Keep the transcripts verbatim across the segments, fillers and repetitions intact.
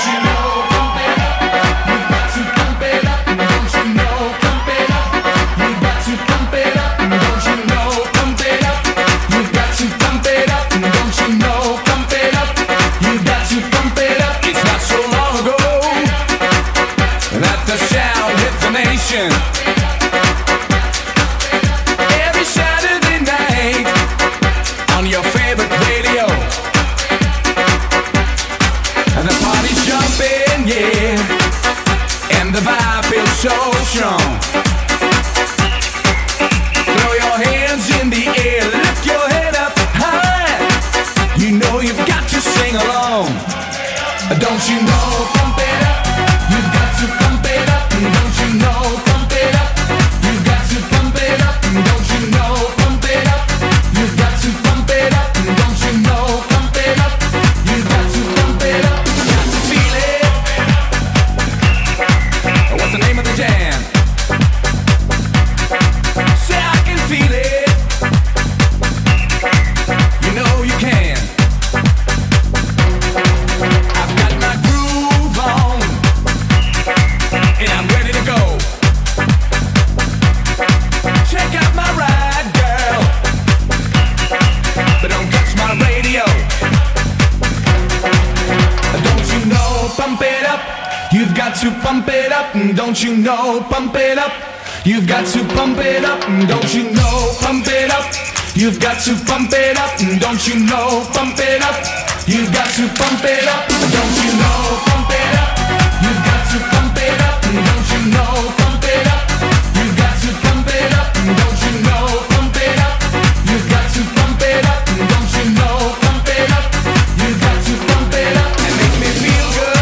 Don't you know, pump it up. You've got to pump it up. Don't you know, pump it up. You've got to pump it up. Don't you know, pump it up. You've got to pump it up. Don't you know, pump it up. You've got to pump it up. Don't you know, pump it up. You've got to pump it up. Don't you know, pump it up. You've got to pump it up. Don't you know, pump it up. You've got to pump it up and make me feel good.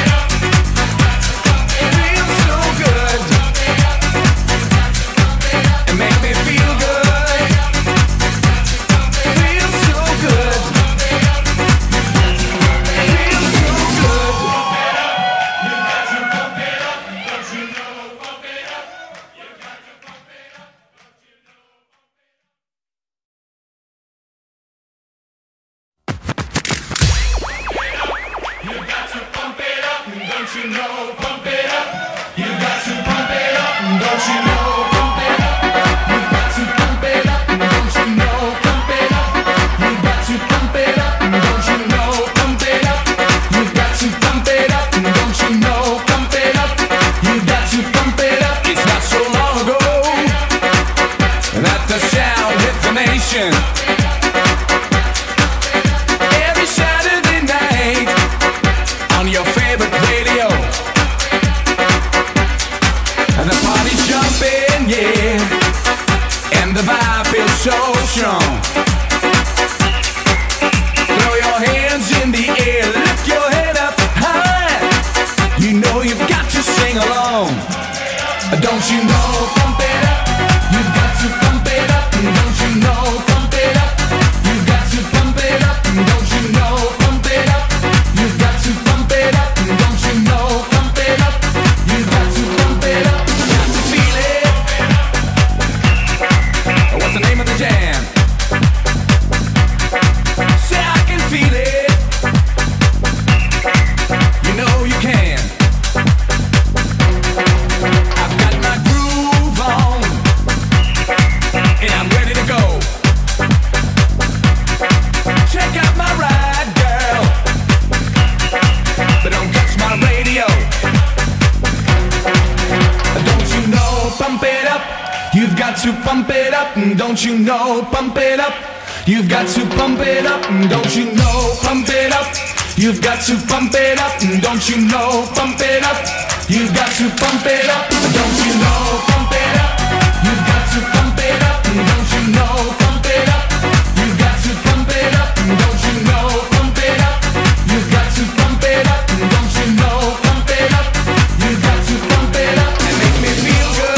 Don't you know, pump it up. You've got to pump it up. Don't you know, pump it up. You've got to pump it up. Don't you know, pump it up. You've got to pump it up. Don't you know, pump it up. You've got to pump it up. Don't you know, pump it up. You've got to pump it up. Don't you know, pump it up. You've got to pump it up. Don't you know, pump it up. You've got to pump it up and make me feel good.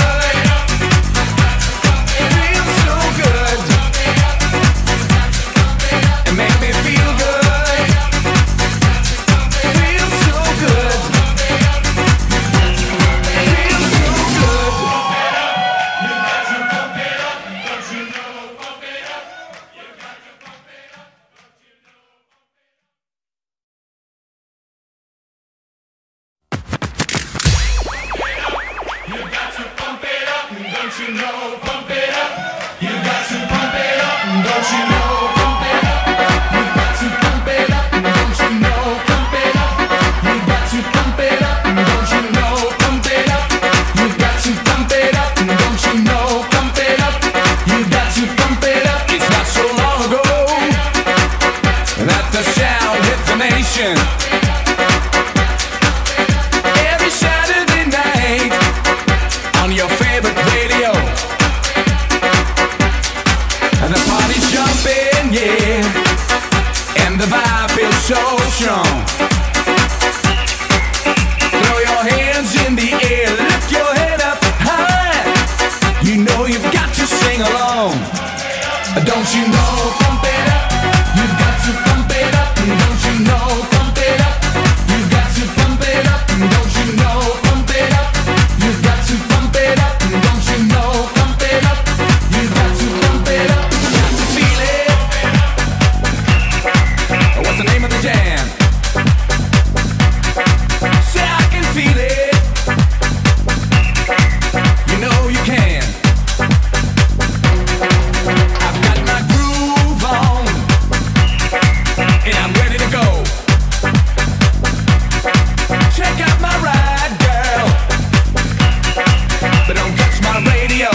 Feel so good. destination. Every Saturday night on your favorite radio, the party's jumping, yeah, and the vibe feels so strong. Throw your hands in the air, lift your head up high. You know you've got to sing along. Don't you know, pump it up. You've got to pump it up. Don't you know, pump it up. You've got to pump it up. Don't you know, pump it up. You've got to pump it up. Don't you know, pump it up. You've got to pump it up. Got to feel it. What's the name of the jam? Say I can feel it. You know you can. I've got my groove on, and I'm ready to go. Check out my ride, girl, but don't touch my radio.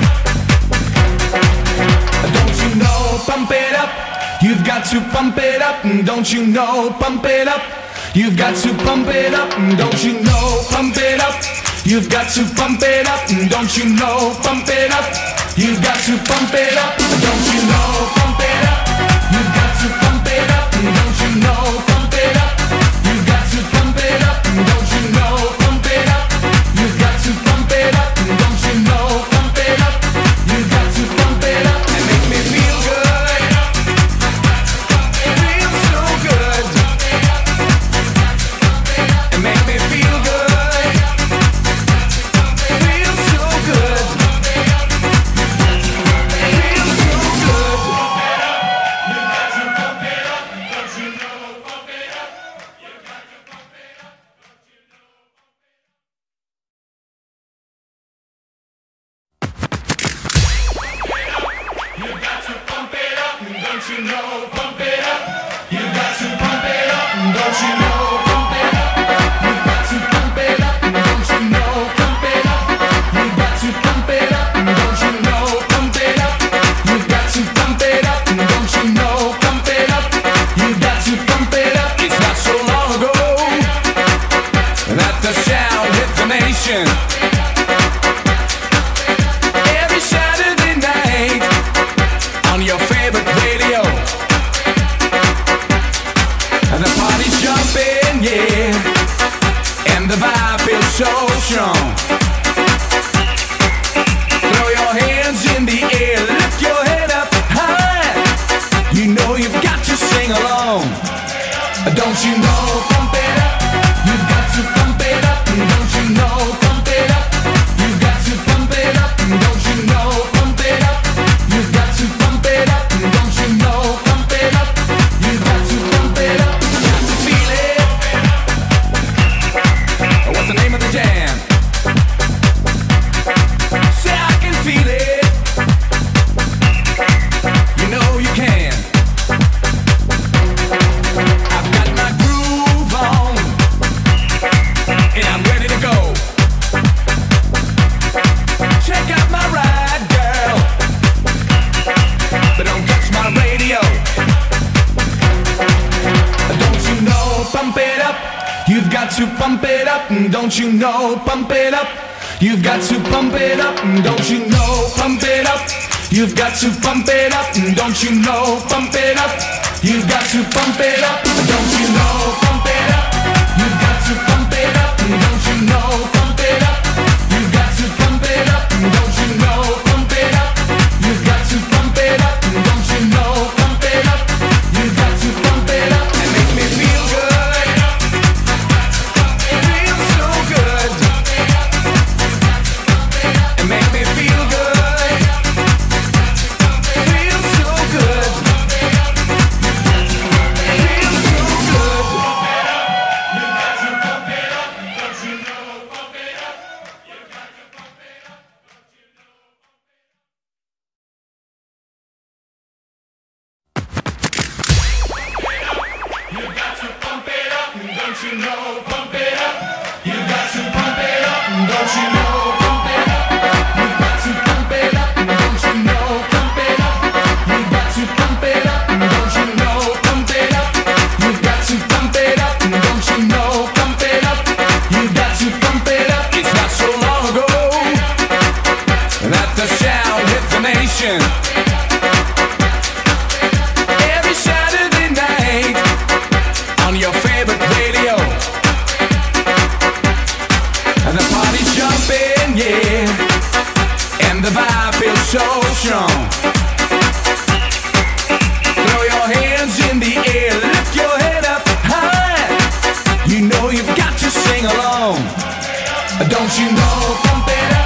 Don't you know, pump it up. You've got to pump it up. Don't you know, pump it up. You've got to pump it up. Don't you know, pump it up. You've got to pump it up. Don't you know, pump it up. You've got to pump it up. Don't you know, pump it up. You've got to pump it up. Don't you know, pump it up. You've got to pump it up. Don't you know, pump it up. You've got to pump it up. Don't you know, pump it up. You've got to pump it up and make me feel good. Feel so good. And make me feel good. Feel so good. Feel so good. You got to pump it up, don't you know, pump it up. You got to pump it up, don't you know, pump it up. You got to pump it up, don't you know, pump it up. You got to pump it up, don't you know, pump it up. You got to pump it up, don't you know, pump it up. You got to pump it up. It's not so long ago that the sound hit the nation. Every Saturday night on your favorite radio, the party's jumping, yeah, and the vibe feels so strong. Throw your hands in the air, lift your head up high. You know you've got to sing along. Don't you know, pump it up. You've got to pump it up. Don't you know, pump it up. You've got to pump it up. Don't you know, pump it up. You've got to pump it up. Don't you know, pump it up. You've got to pump it up. Got to feel it. What's the name of the jam? Say I can feel it. You know you can. I've got my groove on, and I'm ready to go. Check out my ride, girl, but don't touch my radio. Don't you know, pump it up. You've got to pump it up. Don't you know, pump it up. You've got to pump it up. Don't you know, pump it up. You've got to pump it up. Don't you know, pump it up. You've got to pump it up. Don't you know, pump it up. You've got to pump it up. Don't you know, pump it up. You've got to pump it up. Don't you know, pump it up. You've got to pump it up. Don't you know, pump it up. You've got to pump it up and make me feel good. Feel so good. And make me feel good. Feel so good. Feel so good. Don't you know, pump it up. You got to pump it up. Don't you know, pump it up. You got to pump it up. Don't you know, pump it up. You got to pump it up. Don't you know, pump it up. You got to pump it up. favorite radio. The party's jumping, yeah, and the vibe feels so strong. Throw your hands in the air, lift your head up high. You know you've got to sing along. Don't you know, pump it up.